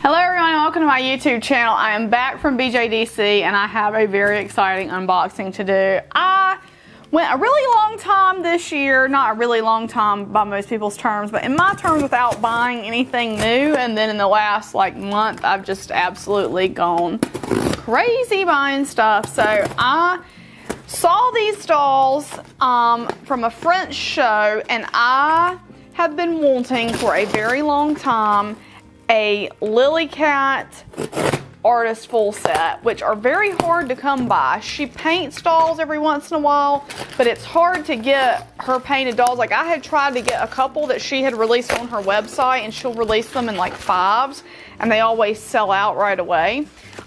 Hello everyone, and welcome to my YouTube channel. I am back from BJDC and I have a very exciting unboxing to do. I went a really long time this year, not a really long time by most people's terms, but in my terms without buying anything new, and then in the last month I've just absolutely gone crazy buying stuff. So I saw these dolls from a French show, and I have been wanting for a very long time a Lilycat artist full set, which are very hard to come by. She paints dolls every once in a while, but it's hard to get her painted dolls. Like, I had tried to get a couple that she had released on her website, and she'll release them in like 5s, and they always sell out right away.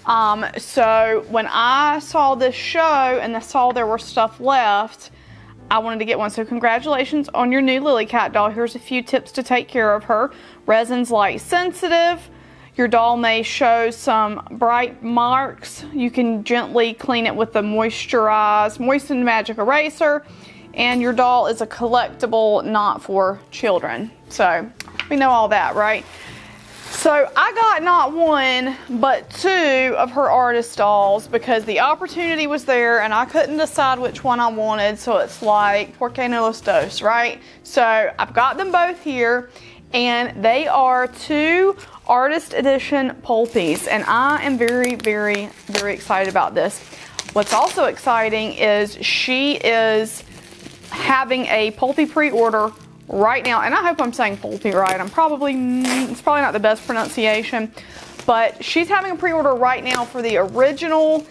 So when I saw this show and I saw there were stuff left, I wanted to get one. So congratulations on your new Lilycat doll. Here's a few tips to take care of her. Resin's light sensitive. Your doll may show some bright marks. You can gently clean it with the Moistened Magic Eraser. And your doll is a collectible, not for children. So we know all that, right? So I got not one, but 2 of her artist dolls because the opportunity was there and I couldn't decide which one I wanted. So it's like, por qué no los dos, right? So I've got them both here, and they are 2 artist edition Polpis, and I am very, very, very excited about this. What's also exciting is she is having a Polpi pre-order right now, and I hope I'm saying Polpi right. It's probably not the best pronunciation, but she's having a pre-order right now for the original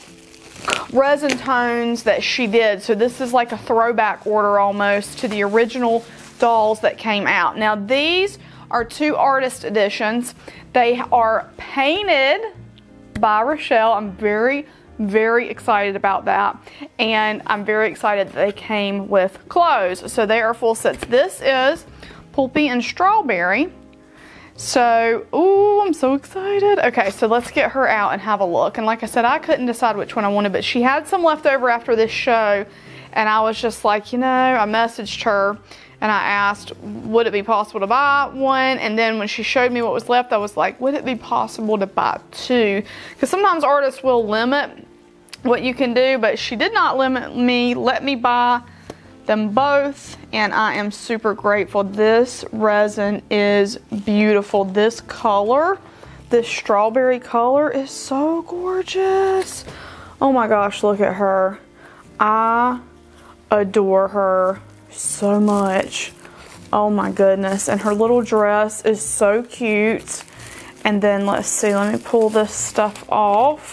resin tones that she did. So this is like a throwback order almost to the original dolls that came out. Now these are 2 artist editions. They are painted by Rochelle. I'm very, very excited about that, and I'm very excited that they came with clothes. So they are full sets. This is Polpi and Strawberry. So, ooh, I'm so excited. Okay, so let's get her out and have a look. And like I said, I couldn't decide which one I wanted, but she had some left over after this show, and I was just like, you know, I messaged her and I asked, would it be possible to buy one? And then when she showed me what was left, I was like, would it be possible to buy 2? Because sometimes artists will limit what you can do, but she did not let me buy them both, and I am super grateful. This resin is beautiful. This color, this strawberry color, is so gorgeous. Oh my gosh, look at her. I adore her so much. Oh my goodness. And her little dress is so cute. And then let's see, let me pull this stuff off.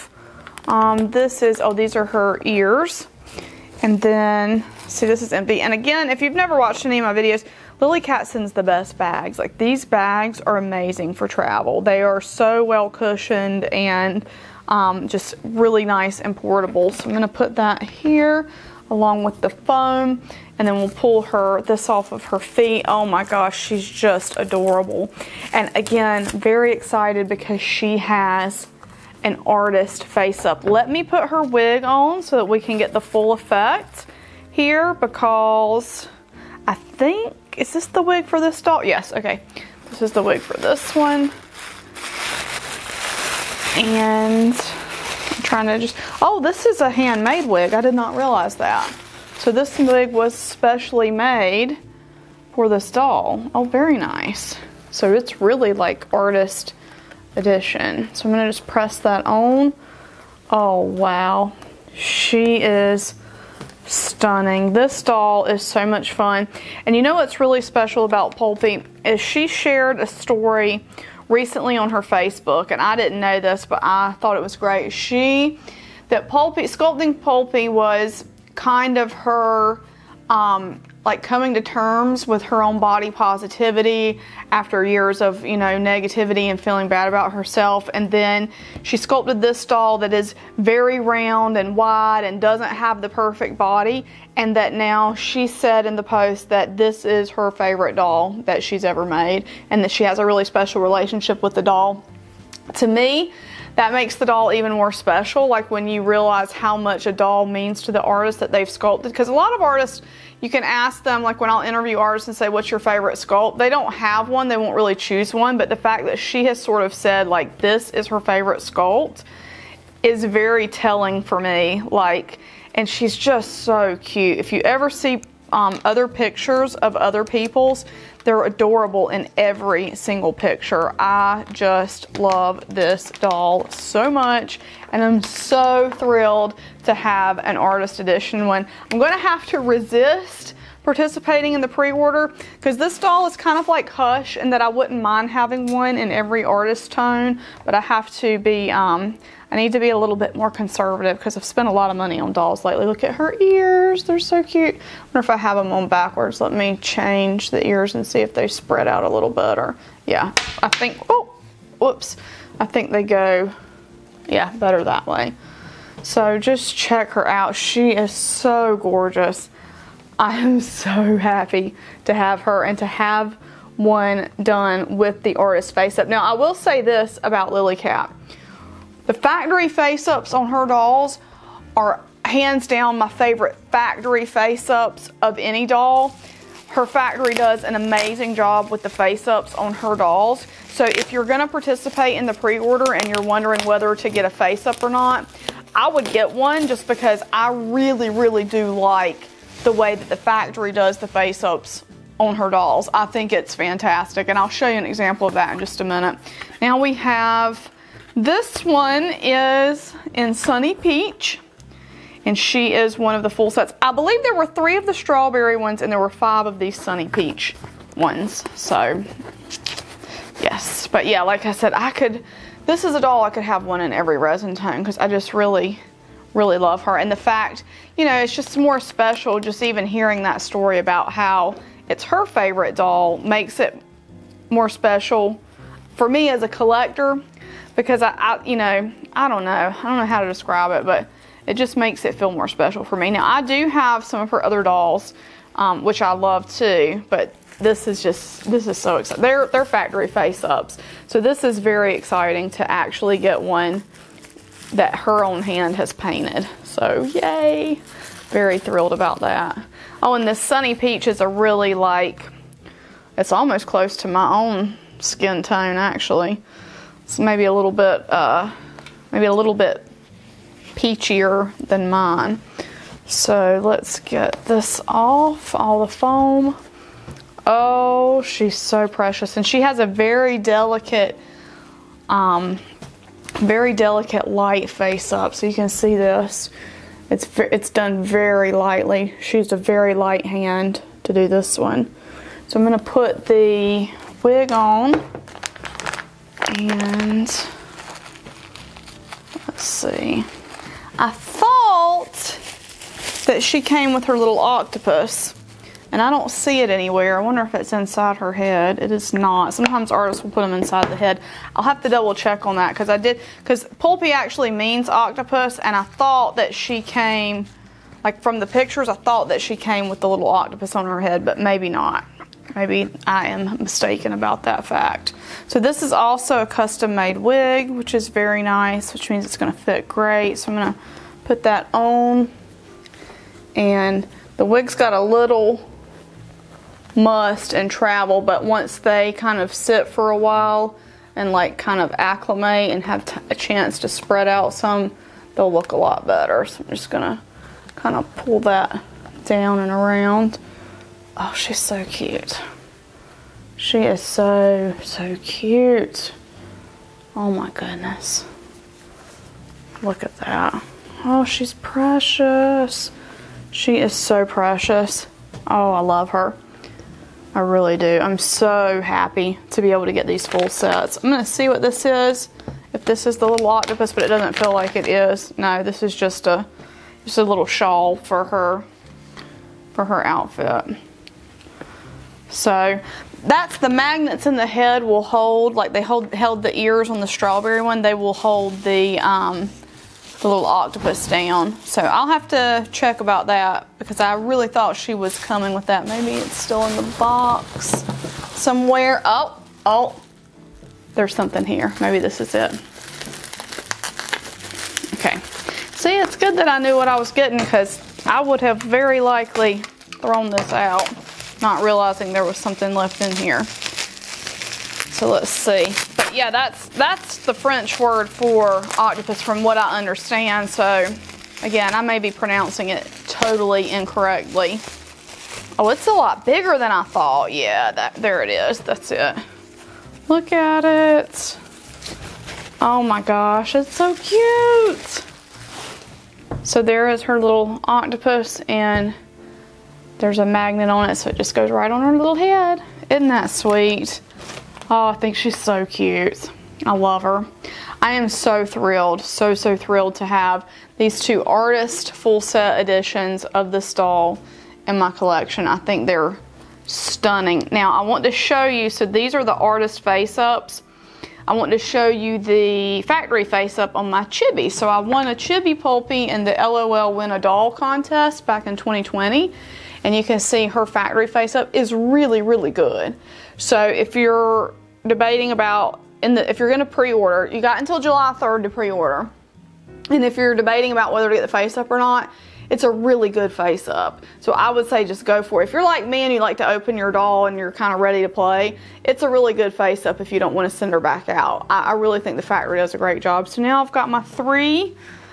These are her ears. And then, see, this is empty. And again, if you've never watched any of my videos, Lilycat sends the best bags. Like, these bags are amazing for travel. They are so well cushioned and just really nice and portable. So I'm gonna put that here along with the foam, and then we'll pull this off of her feet. Oh my gosh, she's just adorable. And again, very excited because she has an artist face up. Let me put her wig on so that we can get the full effect here, because I think, is this the wig for this doll? Yes, okay. This is the wig for this one. And I'm trying to just, oh, this is a handmade wig. I did not realize that. So this wig was specially made for this doll. Oh, very nice. So it's really like artist edition. So I'm gonna just press that on. Oh wow, she is stunning. This doll is so much fun. And you know what's really special about Polpi is she shared a story recently on her Facebook, and I didn't know this, but I thought it was great. Sculpting Polpi was kind of her like coming to terms with her own body positivity after years of, you know, negativity and feeling bad about herself. And then she sculpted this doll that is very round and wide and doesn't have the perfect body, and that now she said in the post that this is her favorite doll that she's ever made, and that she has a really special relationship with the doll. To me, that makes the doll even more special, like when you realize how much a doll means to the artist that they've sculpted. Because a lot of artists, you can ask them, like when I'll interview artists and say, what's your favorite sculpt? They don't have one, they won't really choose one, but the fact that she has sort of said like this is her favorite sculpt is very telling for me. Like, and she's just so cute. If you ever see other pictures of other people's, they're adorable in every single picture. I just love this doll so much, and I'm so thrilled to have an artist edition one. I'm going to have to resist participating in the pre-order because this doll is kind of like Hush, and that I wouldn't mind having one in every artist tone, but I have to be I need to be a little bit more conservative because I've spent a lot of money on dolls lately. Look at her ears, they're so cute. I wonder if I have them on backwards. Let me change the ears and see if they spread out a little better. Yeah, I think, oh, whoops. I think they go, yeah, better that way. So just check her out. She is so gorgeous. I am so happy to have her and to have one done with the artist face up. Now, I will say this about Lily Cat. The factory face-ups on her dolls are hands down my favorite factory face-ups of any doll. Her factory does an amazing job with the face-ups on her dolls. So if you're going to participate in the pre-order and you're wondering whether to get a face-up or not, I would get one just because I really, really do like the way that the factory does the face-ups on her dolls. I think it's fantastic, and I'll show you an example of that in just a minute. Now we have... This one is in Sunny Peach, and she is one of the full sets. I believe there were 3 of the strawberry ones, and there were 5 of these Sunny Peach ones. So, yes. But yeah, like I said, this is a doll I could have one in every resin tone because I just really, really love her. And the fact, you know, it's just more special just even hearing that story about how it's her favorite doll makes it more special for me as a collector. Because you know, I don't know how to describe it, but it just makes it feel more special for me. Now, I do have some of her other dolls, which I love too, but this is so exciting. They're factory face-ups. So this is very exciting to actually get one that her own hand has painted. So yay, very thrilled about that. Oh, and this Sunny Peach is a really it's almost close to my own skin tone actually. It's maybe a little bit peachier than mine. So let's get this off, all the foam. Oh, she's so precious. And she has a very delicate light face up. So you can see this. It's done very lightly. She used a very light hand to do this one. So I'm gonna put the wig on. And let's see. I thought that she came with her little octopus, and I don't see it anywhere. I wonder if it's inside her head. It is not. Sometimes artists will put them inside the head. I'll have to double check on that because Pulpy actually means octopus, and I thought that she came, like from the pictures, I thought that she came with the little octopus on her head, but maybe not. Maybe I am mistaken about that fact. So this is also a custom made wig, which is very nice, which means it's going to fit great. So I'm going to put that on. And the wig's got a little must and travel, but once they kind of sit for a while and like kind of acclimate and have a chance to spread out some, they'll look a lot better. So I'm just going to kind of pull that down and around. Oh, she's so cute. She is so, so cute. Oh my goodness. Look at that. Oh, she's precious. She is so precious. Oh, I love her. I really do. I'm so happy to be able to get these full sets. I'm going to see what this is. If this is the little octopus, but it doesn't feel like it is. No, this is just a little shawl for her outfit. So that's the magnets in the head will hold, like they held the ears on the strawberry one, they will hold the little octopus down. So I'll have to check about that because I really thought she was coming with that. Maybe it's still in the box somewhere. Oh, there's something here. Maybe this is it. See, it's good that I knew what I was getting because I would have very likely thrown this out, not realizing there was something left in here. So let's see. But yeah, that's the French word for octopus from what I understand. So again, I may be pronouncing it totally incorrectly. Oh, it's a lot bigger than I thought. Yeah, there it is. That's it. Look at it. Oh my gosh, it's so cute. So there is her little octopus, and there's a magnet on it, so it just goes right on her little head. Isn't that sweet? Oh, I think she's so cute. I love her. I am so thrilled, so thrilled to have these two artist full set editions of this doll in my collection. I think they're stunning. Now, I want to show you, so these are the artist face-ups. I want to show you the factory face-up on my Chibi. So I won a Chibi Pulpy in the LOL Win a Doll contest back in 2020. And you can see her factory face-up is really, really good. So if you're debating about, if you're going to pre-order, you got until July 3rd to pre-order. And if you're debating about whether to get the face-up or not, it's a really good face-up. So I would say just go for it. If you're like me and you like to open your doll and you're kind of ready to play, it's a really good face-up if you don't want to send her back out. I really think the factory does a great job. So now I've got my three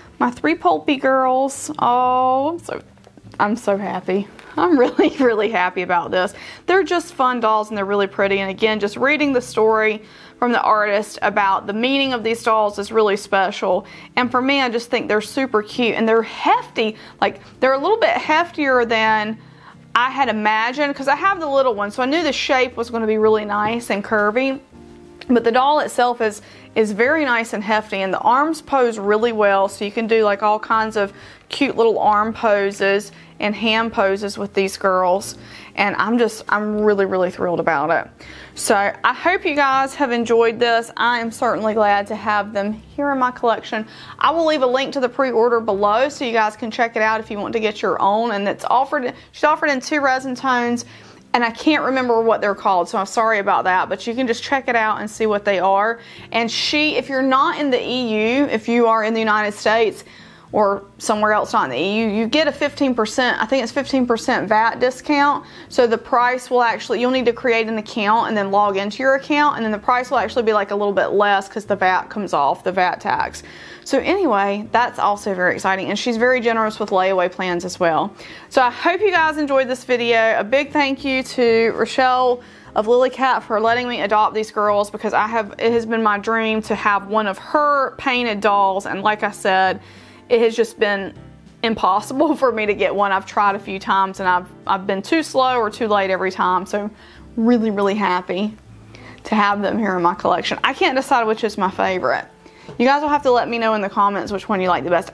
Pulpy girls. Oh, I'm so happy. I'm really, really happy about this. They're just fun dolls and they're really pretty. And again, just reading the story from the artist about the meaning of these dolls is really special. And for me, I just think they're super cute and they're hefty. Like, they're a little bit heftier than I had imagined because I have the little one. So I knew the shape was going to be really nice and curvy. But the doll itself is very nice and hefty, and the arms pose really well, so you can do like all kinds of cute little arm poses and hand poses with these girls. And I'm really, really thrilled about it. So I hope you guys have enjoyed this. I am certainly glad to have them here in my collection. I will leave a link to the pre-order below so you guys can check it out if you want to get your own. And she's offered in 2 resin tones. And I can't remember what they're called, so I'm sorry about that. But you can just check it out and see what they are. And if you're not in the EU, if you are in the United States or somewhere else not in the EU, you get a 15%, I think it's 15% VAT discount. So the price will actually, you'll need to create an account and then log into your account. And then the price will actually be like a little bit less because the VAT comes off, the VAT tax. So anyway, that's also very exciting. And she's very generous with layaway plans as well. So I hope you guys enjoyed this video. A big thank you to Rochelle of Lilycat for letting me adopt these girls, because it has been my dream to have one of her painted dolls. And like I said, it has just been impossible for me to get one. I've tried a few times and I've been too slow or too late every time. So really, really happy to have them here in my collection. I can't decide which is my favorite. You guys will have to let me know in the comments which one you like the best.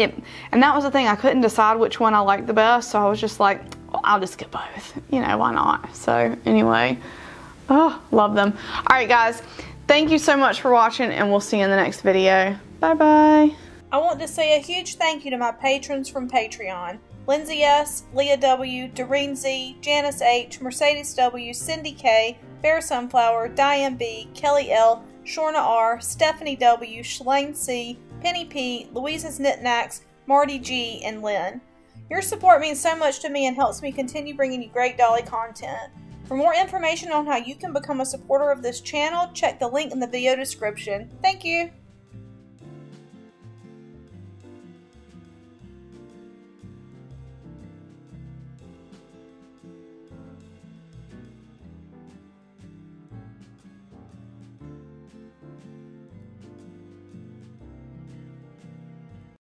And that was the thing, I couldn't decide which one I liked the best, so I was just like, well, I'll just get both. You know, why not? So anyway, oh, love them. All right, guys, thank you so much for watching, and we'll see you in the next video. Bye-bye. I want to say a huge thank you to my patrons from Patreon. Lindsay S., Leah W., Doreen Z., Janice H., Mercedes W., Cindy K., Bear Sunflower, Diane B., Kelly L., Shorna R., Stephanie W., Shalane C., Penny P., Louisa's Knickknacks, Marty G., and Lynn. Your support means so much to me and helps me continue bringing you great dolly content. For more information on how you can become a supporter of this channel, check the link in the video description. Thank you!